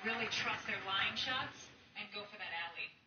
really trust their line shots and go for that alley.